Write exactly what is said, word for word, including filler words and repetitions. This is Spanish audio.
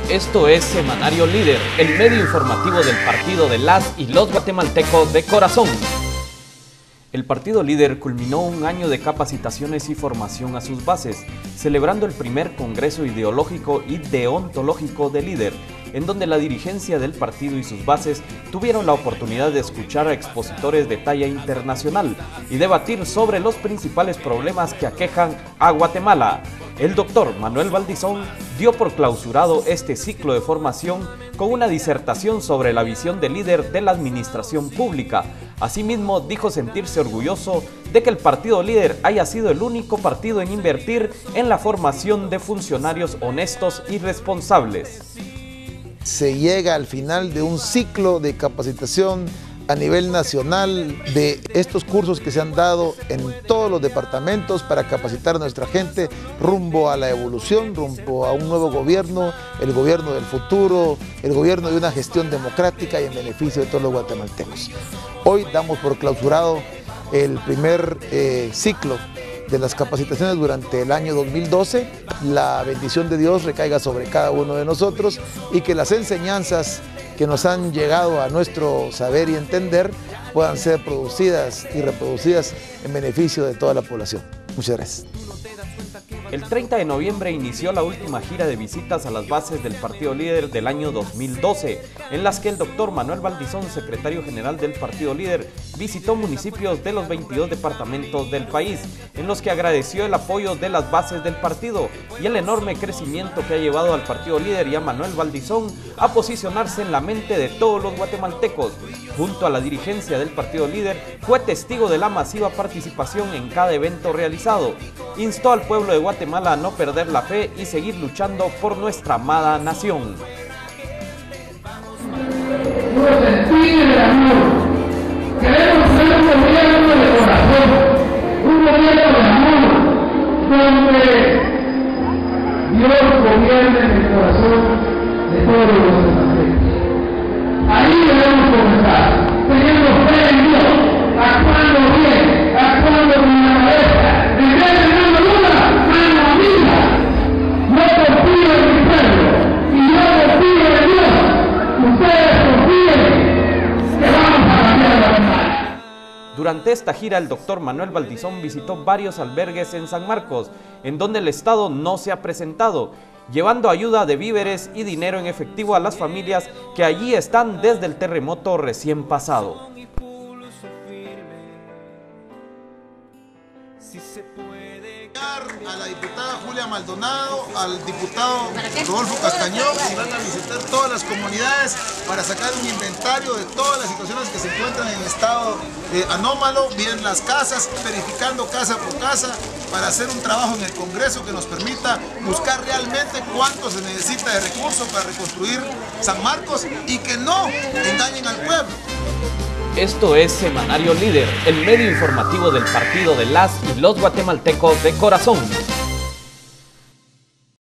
Esto es Semanario Líder, el medio informativo del partido de las y los guatemaltecos de corazón. El partido Líder culminó un año de capacitaciones y formación a sus bases, celebrando el primer Congreso Ideológico y Deontológico de Líder, en donde la dirigencia del partido y sus bases tuvieron la oportunidad de escuchar a expositores de talla internacional y debatir sobre los principales problemas que aquejan a Guatemala. El doctor Manuel Valdizón dio por clausurado este ciclo de formación con una disertación sobre la visión de Líder de la administración pública. Asimismo, dijo sentirse orgulloso de que el partido Líder haya sido el único partido en invertir en la formación de funcionarios honestos y responsables. Se llega al final de un ciclo de capacitación a nivel nacional de estos cursos que se han dado en todos los departamentos para capacitar a nuestra gente rumbo a la evolución, rumbo a un nuevo gobierno, el gobierno del futuro, el gobierno de una gestión democrática y en beneficio de todos los guatemaltecos. Hoy damos por clausurado el primer eh, ciclo de las capacitaciones durante el año dos mil doce. La bendición de Dios recaiga sobre cada uno de nosotros y que las enseñanzas que nos han llegado a nuestro saber y entender puedan ser producidas y reproducidas en beneficio de toda la población. Muchas gracias. El treinta de noviembre inició la última gira de visitas a las bases del partido Líder del año dos mil doce, en las que el doctor Manuel Valdizón, secretario general del partido Líder, visitó municipios de los veintidós departamentos del país, en los que agradeció el apoyo de las bases del partido y el enorme crecimiento que ha llevado al partido Líder y a Manuel Valdizón a posicionarse en la mente de todos los guatemaltecos. Junto a la dirigencia del partido Líder, fue testigo de la masiva participación en cada evento realizado. Instó al pueblo de Guatemala a no perder la fe y seguir luchando por nuestra amada nación. Queremos ser un gobierno de corazón, un gobierno de amor, donde Dios gobierne en el corazón de todos los guatemaltecos. Ahí debemos comenzar, teniendo fe en Dios, actuando bien, actuando con la cabeza, en vez de mano dura, mano amiga. No confío en mi pueblo, y yo confío en Dios. Ustedes confíen que vamos a cambiar la vida. Durante esta gira, el doctor Manuel Valdizón visitó varios albergues en San Marcos, en donde el Estado no se ha presentado, llevando ayuda de víveres y dinero en efectivo a las familias que allí están desde el terremoto recién pasado. A la diputada Julia Maldonado, al diputado Rodolfo Castañón, y van a visitar todas las comunidades para sacar un inventario de todas las situaciones que se encuentran en estado eh, anómalo, bien las casas, verificando casa por casa, para hacer un trabajo en el Congreso que nos permita buscar realmente cuánto se necesita de recursos para reconstruir San Marcos y que no engañen al pueblo. Esto es Semanario Líder, el medio informativo del partido de las y los guatemaltecos de corazón.